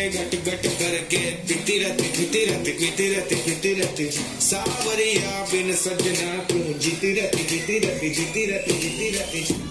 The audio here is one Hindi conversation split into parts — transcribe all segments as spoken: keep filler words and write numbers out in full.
घट घट करके पीती रहती पीती रहती पीती रहती पीती रहती सावरिया बिन सजना तू जीती रहती जीती रहती जीती रहती जीती रहती।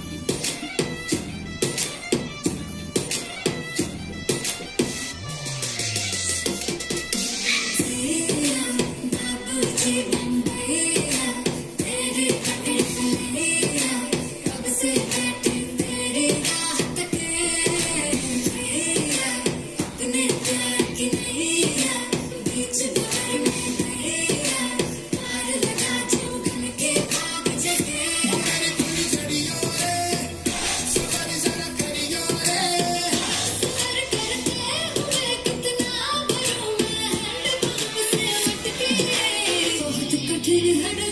Did you